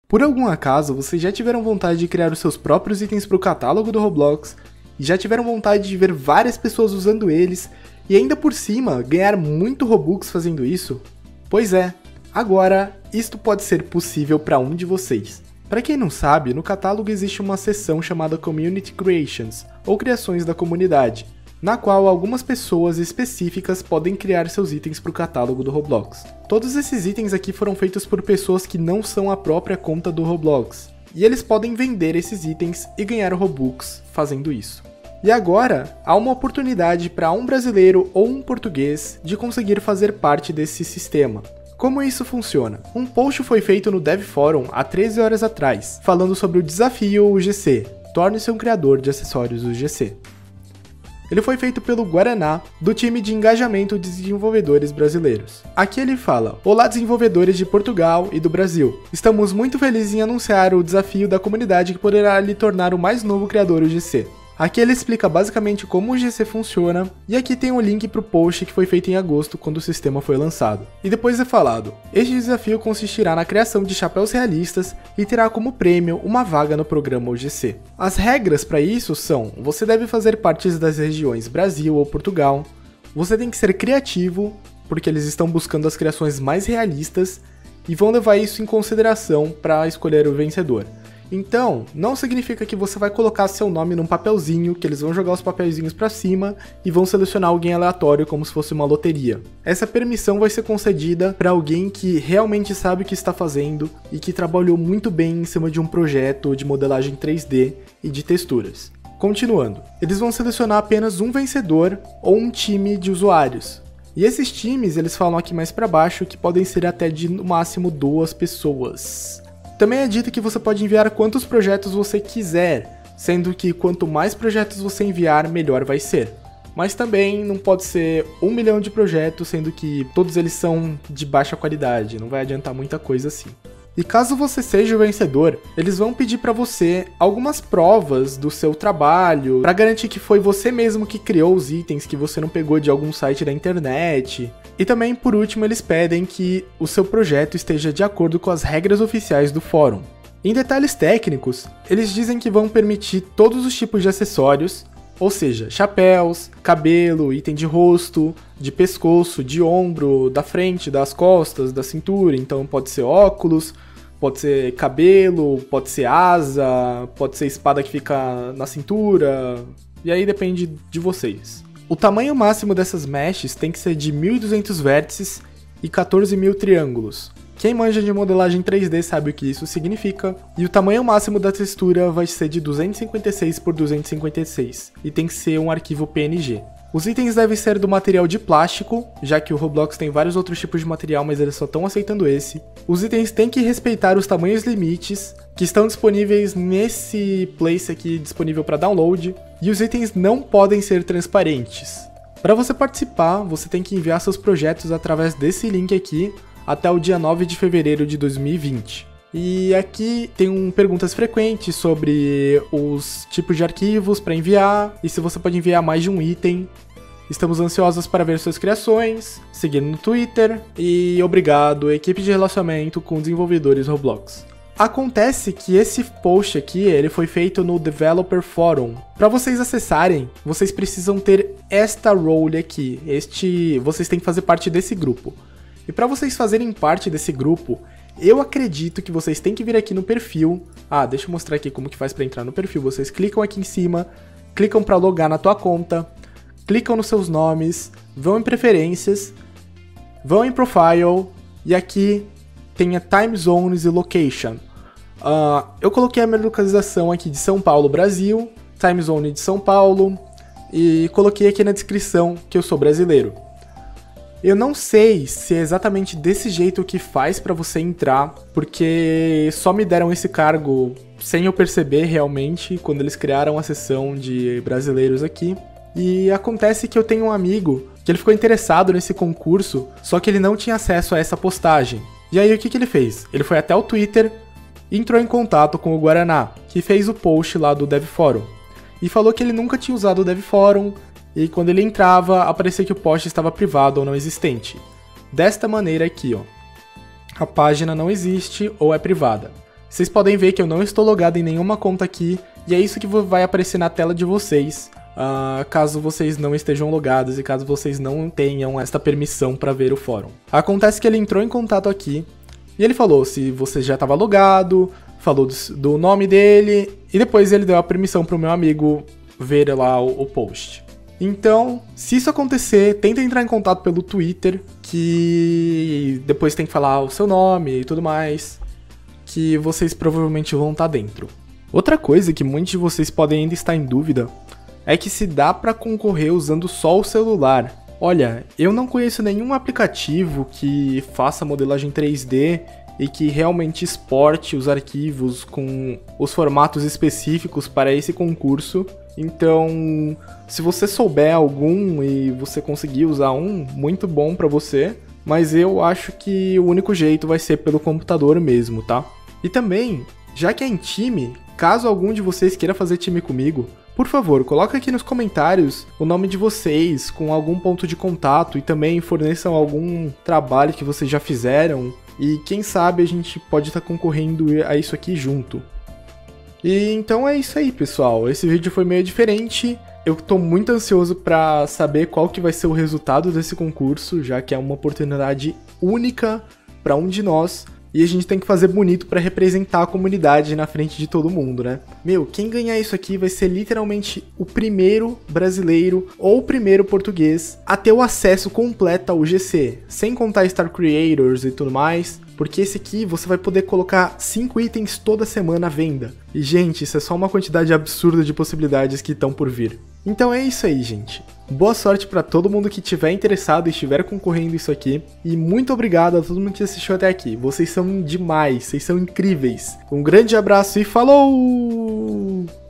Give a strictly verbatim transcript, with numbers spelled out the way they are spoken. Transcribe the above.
Por algum acaso, vocês já tiveram vontade de criar os seus próprios itens para o catálogo do Roblox e já tiveram vontade de ver várias pessoas usando eles e ainda por cima ganhar muito Robux fazendo isso? Pois é, agora isto pode ser possível para um de vocês. Para quem não sabe, no catálogo existe uma seção chamada Community Creations, ou Criações da Comunidade, na qual algumas pessoas específicas podem criar seus itens para o catálogo do Roblox. Todos esses itens aqui foram feitos por pessoas que não são a própria conta do Roblox, e eles podem vender esses itens e ganhar Robux fazendo isso. E agora, há uma oportunidade para um brasileiro ou um português de conseguir fazer parte desse sistema. Como isso funciona? Um post foi feito no Dev Forum há treze horas atrás, falando sobre o desafio U G C, torne-se um criador de acessórios U G C. Ele foi feito pelo Guaraná, do time de engajamento de desenvolvedores brasileiros. Aqui ele fala: olá desenvolvedores de Portugal e do Brasil. Estamos muito felizes em anunciar o desafio da comunidade que poderá lhe tornar o mais novo criador U G C. Aqui ele explica basicamente como o U G C funciona, e aqui tem um link para o post que foi feito em agosto, quando o sistema foi lançado. E depois é falado: este desafio consistirá na criação de chapéus realistas e terá como prêmio uma vaga no programa U G C. As regras para isso são: você deve fazer parte das regiões Brasil ou Portugal, você tem que ser criativo, porque eles estão buscando as criações mais realistas e vão levar isso em consideração para escolher o vencedor. Então, não significa que você vai colocar seu nome num papelzinho, que eles vão jogar os papelzinhos pra cima e vão selecionar alguém aleatório como se fosse uma loteria. Essa permissão vai ser concedida para alguém que realmente sabe o que está fazendo e que trabalhou muito bem em cima de um projeto de modelagem três D e de texturas. Continuando, eles vão selecionar apenas um vencedor ou um time de usuários. E esses times, eles falam aqui mais para baixo, que podem ser até de no máximo duas pessoas. Também é dito que você pode enviar quantos projetos você quiser, sendo que quanto mais projetos você enviar, melhor vai ser. Mas também não pode ser um milhão de projetos, sendo que todos eles são de baixa qualidade, não vai adiantar muita coisa assim. E caso você seja o vencedor, eles vão pedir para você algumas provas do seu trabalho, para garantir que foi você mesmo que criou os itens, que você não pegou de algum site da internet. E também, por último, eles pedem que o seu projeto esteja de acordo com as regras oficiais do fórum. Em detalhes técnicos, eles dizem que vão permitir todos os tipos de acessórios, ou seja, chapéus, cabelo, item de rosto, de pescoço, de ombro, da frente, das costas, da cintura, então pode ser óculos, pode ser cabelo, pode ser asa, pode ser espada que fica na cintura, e aí depende de vocês. O tamanho máximo dessas meshes tem que ser de mil e duzentos vértices e quatorze mil triângulos. Quem manja de modelagem três D sabe o que isso significa, e o tamanho máximo da textura vai ser de duzentos e cinquenta e seis por duzentos e cinquenta e seis, e tem que ser um arquivo P N G. Os itens devem ser do material de plástico, já que o Roblox tem vários outros tipos de material, mas eles só estão aceitando esse. Os itens têm que respeitar os tamanhos limites, que estão disponíveis nesse place aqui, disponível para download, e os itens não podem ser transparentes. Para você participar, você tem que enviar seus projetos através desse link aqui, até o dia nove de fevereiro de dois mil e vinte. E aqui tem um, perguntas frequentes sobre os tipos de arquivos para enviar, e se você pode enviar mais de um item. Estamos ansiosos para ver suas criações, seguindo no Twitter, e obrigado, equipe de relacionamento com desenvolvedores Roblox. Acontece que esse post aqui, ele foi feito no Developer Forum. Para vocês acessarem, vocês precisam ter esta role aqui, este, vocês têm que fazer parte desse grupo. E para vocês fazerem parte desse grupo, eu acredito que vocês têm que vir aqui no perfil. Ah, deixa eu mostrar aqui como que faz para entrar no perfil. Vocês clicam aqui em cima, clicam para logar na tua conta, clicam nos seus nomes, vão em preferências, vão em profile, e aqui tem a time zones e location. Uh, eu coloquei a minha localização aqui de São Paulo, Brasil, time zone de São Paulo, e coloquei aqui na descrição que eu sou brasileiro. Eu não sei se é exatamente desse jeito que faz pra você entrar, porque só me deram esse cargo sem eu perceber realmente quando eles criaram a seção de brasileiros aqui. E acontece que eu tenho um amigo que ele ficou interessado nesse concurso, só que ele não tinha acesso a essa postagem. E aí o que que ele fez? Ele foi até o Twitter e entrou em contato com o Guaraná, que fez o post lá do Dev Forum, e falou que ele nunca tinha usado o Dev Forum, e quando ele entrava, aparecia que o post estava privado ou não existente. Desta maneira aqui, ó. A página não existe ou é privada. Vocês podem ver que eu não estou logado em nenhuma conta aqui, e é isso que vai aparecer na tela de vocês, uh, caso vocês não estejam logados e caso vocês não tenham esta permissão para ver o fórum. Acontece que ele entrou em contato aqui, e ele falou se você já estava logado, falou do, do nome dele, e depois ele deu a permissão para o meu amigo ver lá o, o post. Então, se isso acontecer, tenta entrar em contato pelo Twitter, que depois tem que falar o seu nome e tudo mais, que vocês provavelmente vão estar dentro. Outra coisa que muitos de vocês podem ainda estar em dúvida é que se dá para concorrer usando só o celular. Olha, eu não conheço nenhum aplicativo que faça modelagem três D e que realmente exporte os arquivos com os formatos específicos para esse concurso. Então, se você souber algum e você conseguir usar um, muito bom para você, mas eu acho que o único jeito vai ser pelo computador mesmo, tá? E também, já que é em time, caso algum de vocês queira fazer time comigo, por favor, coloca aqui nos comentários o nome de vocês com algum ponto de contato e também forneçam algum trabalho que vocês já fizeram e quem sabe a gente pode estar concorrendo a isso aqui junto. E então é isso aí, pessoal. Esse vídeo foi meio diferente. Eu tô muito ansioso pra saber qual que vai ser o resultado desse concurso, já que é uma oportunidade única pra um de nós. E a gente tem que fazer bonito pra representar a comunidade na frente de todo mundo, né? Meu, quem ganhar isso aqui vai ser literalmente o primeiro brasileiro ou o primeiro português a ter o acesso completo ao G C, sem contar Star Creators e tudo mais. Porque esse aqui você vai poder colocar cinco itens toda semana à venda. E, gente, isso é só uma quantidade absurda de possibilidades que estão por vir. Então é isso aí, gente. Boa sorte pra todo mundo que estiver interessado e estiver concorrendo isso aqui. E muito obrigado a todo mundo que assistiu até aqui. Vocês são demais, vocês são incríveis. Um grande abraço e falou!